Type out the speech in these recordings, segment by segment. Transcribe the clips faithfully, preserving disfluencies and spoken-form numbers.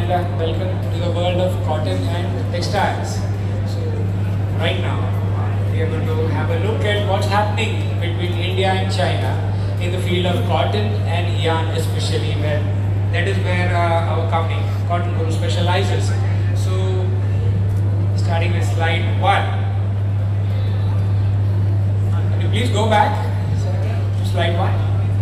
and uh, welcome to the world of cotton and textiles. So, right now, we are going to have a look at what's happening between India and China in the field of cotton and yarn, especially where that is where uh, our company COTTONGURU specializes. So, starting with slide one. Can you please go back to slide one?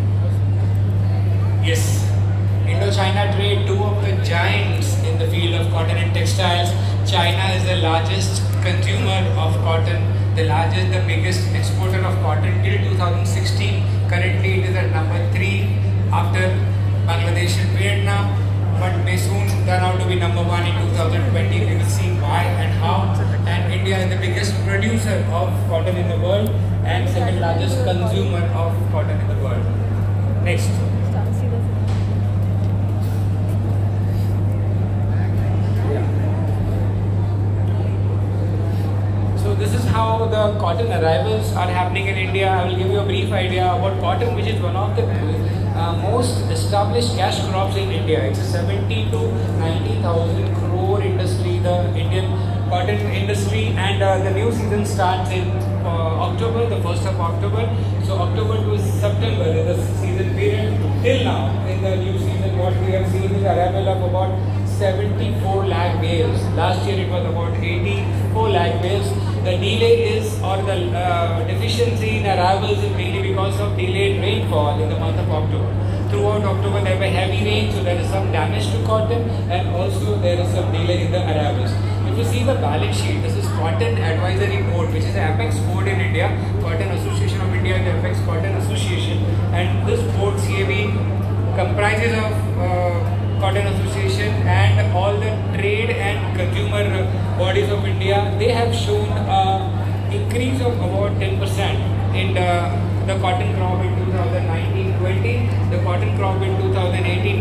Yes. Indo-China trade, two of the giants in the field of cotton and textiles. China is the largest consumer of cotton, the largest, the biggest exporter of cotton till two thousand sixteen. Currently it is at number three after Bangladesh and Vietnam, but may soon turn out to be number one in two thousand twenty. We will see why and how. And India is the biggest producer of cotton in the world and second largest consumer of cotton in the world. Next. This is how the cotton arrivals are happening in India. I will give you a brief idea about cotton, which is one of the uh, most established cash crops in India. It's a seventy to ninety thousand crore industry, the Indian cotton industry, and uh, the new season starts in uh, October, the first of October. So October to September is the season period. Till now, in the new season, what we have seen is arrival of about seventy-four lakh bales. Last year it was about eighty-four lakh bales. The delay is, or the uh, deficiency in arrivals is mainly because of delayed rainfall in the month of October. Throughout October there were heavy rain, so there is some damage to cotton, and also there is some delay in the arrivals. If you see the balance sheet, this is Cotton Advisory Board, which is the apex board in India. Cotton Association of India is the apex cotton association, and this board C A B comprises of uh, Cotton Association and all the trade and consumer bodies of India. They have shown an increase of about ten percent in the, the cotton crop in two thousand nineteen twenty, the cotton crop in two thousand eighteen